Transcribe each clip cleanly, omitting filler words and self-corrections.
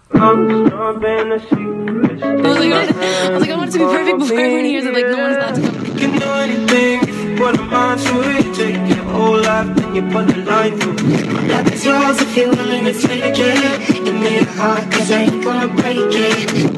I was like, I want it to be perfect before everyone hears it. Like, no one's allowed to come. You can do anything if you put a mind to it. Take your whole life and you put the line through it. Life is yours if you're willing to take it. Give me your heart, cause I ain't gonna break it.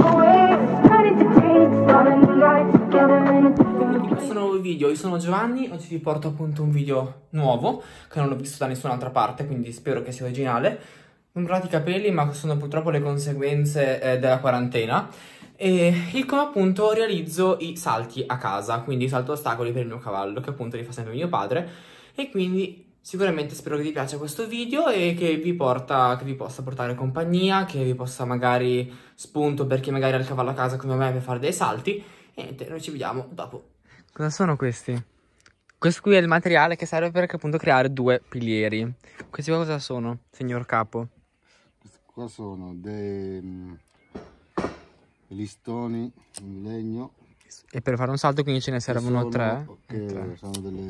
In questo nuovo video io sono Giovanni, oggi vi porto appunto un video nuovo che non ho visto da nessun'altra parte, quindi spero che sia originale. Non curate i capelli, ma sono purtroppo le conseguenze della quarantena. E il come appunto realizzo i salti a casa, quindi salto ostacoli per il mio cavallo, che appunto li fa sempre mio padre. E quindi sicuramente spero che vi piaccia questo video e che vi possa portare compagnia, che vi possa magari spunto per chi magari ha il cavallo a casa come me per fare dei salti. E niente, noi ci vediamo dopo. Cosa sono questi? Questo qui è il materiale che serve per appunto creare due pilieri. Questi qua cosa sono, signor capo? Questi qua sono dei listoni in legno. E per fare un salto quindi ce ne servono tre? Che sono delle...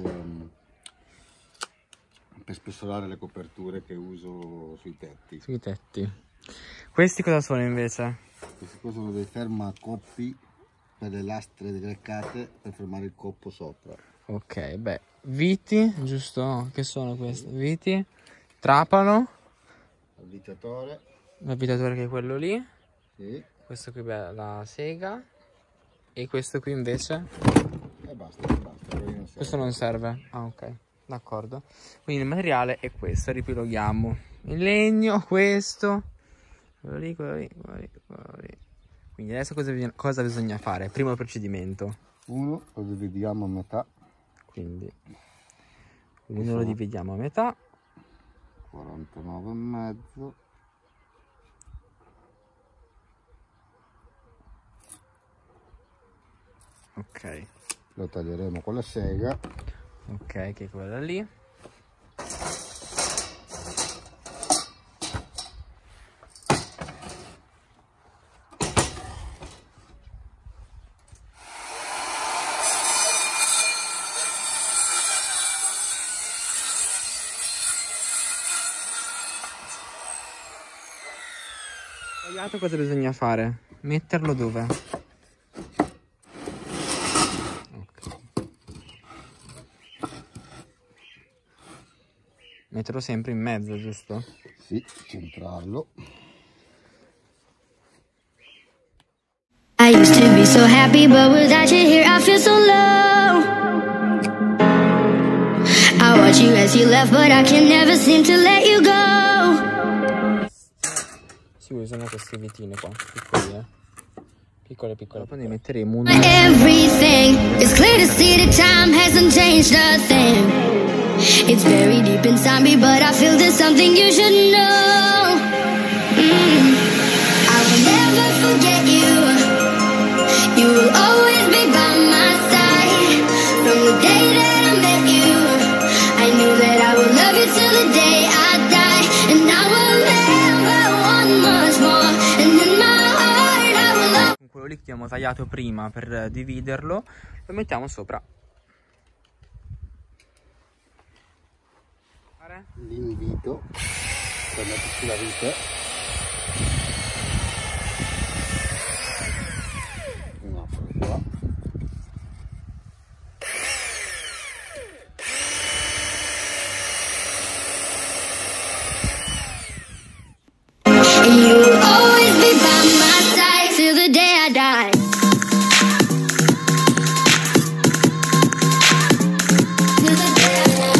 per spessolare le coperture che uso sui tetti. Sui tetti. Questi cosa sono invece? Questi qua sono dei fermacoppi per le lastre greccate per fermare il coppo sopra. Ok, beh, viti, giusto? Che sono questi? Viti, trapano, l'avvitatore che è quello lì, sì. Questo qui è la sega e questo qui invece? E basta, questo non serve? Ah, ok, d'accordo. Quindi il materiale è questo, ripiloghiamo il legno, questo, quello lì, quello lì, quello lì, quello lì. Quindi adesso cosa bisogna fare? Primo procedimento. Uno lo dividiamo a metà. Quindi uno lo dividiamo a metà. 49,5. Ok. Lo taglieremo con la sega. Ok, che è quella lì. Tagliato, cosa bisogna fare? Metterlo dove? Ok. Metterlo sempre in mezzo, giusto? Sì, centrarlo. I used to be so happy, but without you here I feel so low. I watch you as you left, but I can never seem to let you go. Si usano queste vitine qua, piccole, piccole. Poi ne metteremo un... Everything is clear to see the time hasn't changed a thing. It's very deep inside me, but I feel there's something you should know. I will never forget you. You will always be by my side. From the day that I met you, I knew that I would love you till the day I die. And I will never want much more. And in my heart I will love. Con quello lì che abbiamo tagliato prima per dividerlo, lo mettiamo sopra. L'invito per metterci la vite. Un altro qua. And you will always be by my side till the day I die. Till the day I die.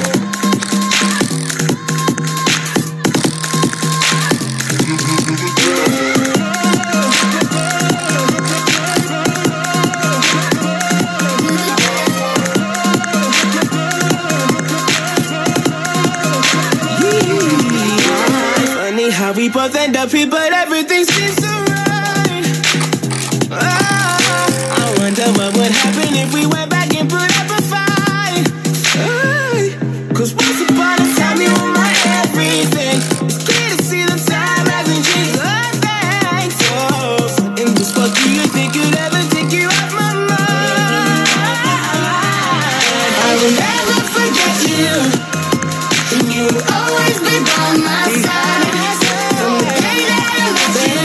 Funny how we both end up here, but everything seems so right. I wonder what would happen if we went back and put up a fight. Cause once upon a time you were my everything. It's clear to see the time hasn't changed a thing. So something just fuck you think could ever take you off my mind. I will never forget you. And you will always be by my side. From the day that I met you,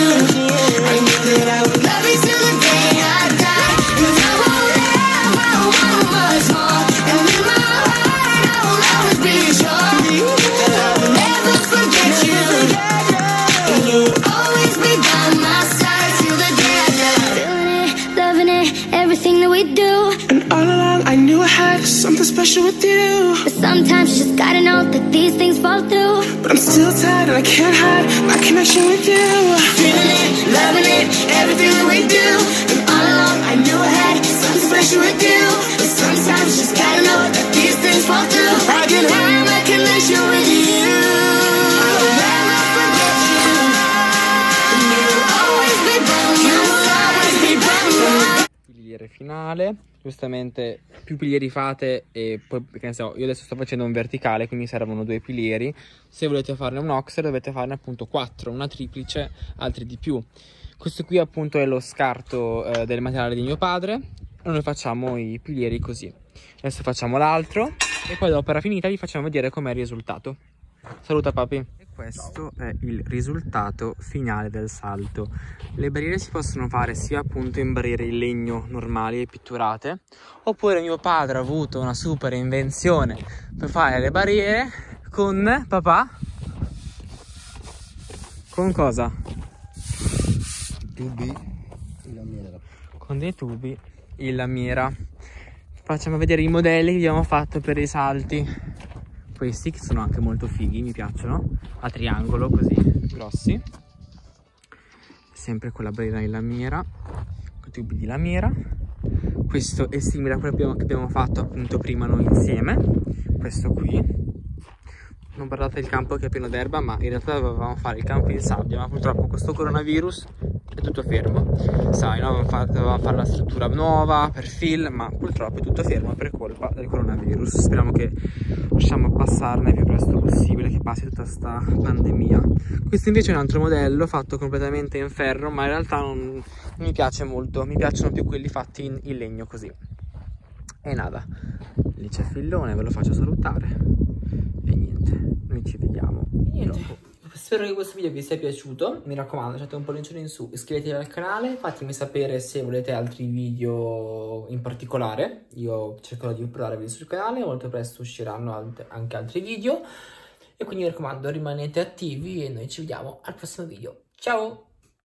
special with you. But sometimes you just gotta know that these things fall through. But I'm still tired and I can't hide my connection with you. Feeling it, loving it, everything that we do. And all along I knew I had something special with you. But sometimes you just gotta know that these things fall through. I can hide my connection with you. I will never forget you. And you will always be by my side. You will always be by my side. Piliere finale, giustamente più pilieri fate e poi, che ne so, io adesso sto facendo un verticale, quindi servono 2 pilieri. Se volete farne un oxer dovete farne appunto 4, una triplice, altri di più. Questo qui appunto è lo scarto del materiale di mio padre e noi facciamo i pilieri così. Adesso facciamo l'altro e poi dopo era finita vi facciamo vedere com'è il risultato. Saluta papi. E questo è il risultato finale del salto. Le barriere si possono fare sia appunto in barriere in legno normali e pitturate, oppure mio padre ha avuto una super invenzione per fare le barriere con papà. Con cosa? Tubi e lamiera. Con dei tubi in lamiera. Facciamo vedere i modelli che abbiamo fatto per i salti. Questi che sono anche molto fighi, mi piacciono, a triangolo così, grossi, sempre con la barriera in lamiera, con i tubi di lamiera. Questo è simile a quello che abbiamo fatto appunto prima noi insieme, questo qui. Non guardate il campo che è pieno d'erba, ma in realtà dovevamo fare il campo in sabbia, ma purtroppo con questo coronavirus è tutto fermo. Sai, no? Dovevamo fare la struttura nuova per film, ma purtroppo è tutto fermo per colpa del coronavirus. Speriamo che riusciamo a passarne il più presto possibile, che passi tutta questa pandemia. Questo invece è un altro modello fatto completamente in ferro, ma in realtà non mi piace molto, mi piacciono più quelli fatti in legno così. E nada, lì c'è Fillone, ve lo faccio salutare. E niente, noi ci vediamo dopo. Spero che questo video vi sia piaciuto, mi raccomando lasciate un pollicione in su, iscrivetevi al canale, fatemi sapere se volete altri video in particolare, io cercherò di uploadare video sul canale, molto presto usciranno anche altri video e quindi mi raccomando rimanete attivi e noi ci vediamo al prossimo video, ciao!